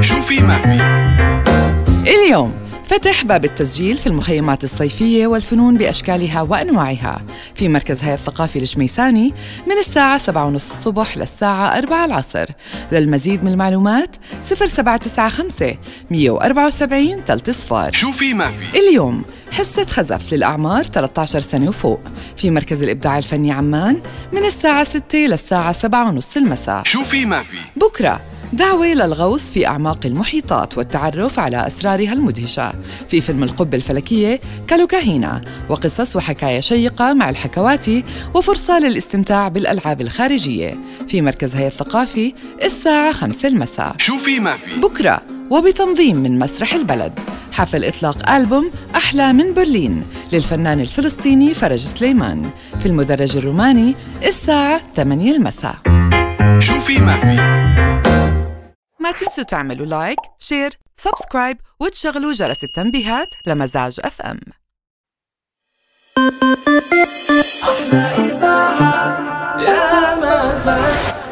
شو في ما في. اليوم فتح باب التسجيل في المخيمات الصيفية والفنون بأشكالها وأنواعها في مركز هيئة الثقافي الشميساني من الساعة 7:30 الصبح للساعة 4 العصر. للمزيد من المعلومات 0795 174 30. شو في ما في. اليوم حصة خزف للأعمار 13 سنة وفوق في مركز الإبداع الفني عمان من الساعة 6 للساعة 7:30 المساء. شو في ما في. بكرة دعوة للغوص في أعماق المحيطات والتعرف على أسرارها المدهشة في فيلم القبة الفلكية كالوكاهينا، وقصص وحكاية شيقة مع الحكواتي، وفرصة للاستمتاع بالألعاب الخارجية في مركز هيئة الثقافي الساعة 5 المساء. شو في ما في. بكرة وبتنظيم من مسرح البلد حفل إطلاق ألبوم أحلى من برلين للفنان الفلسطيني فرج سليمان في المدرج الروماني الساعة 8 المساء. شو في ما في. ما تنسوا تعملوا لايك، شير، سبسكرايب وتشغلوا جرس التنبيهات لمزاج اف ام. أحلى إذاعة يا مزاج.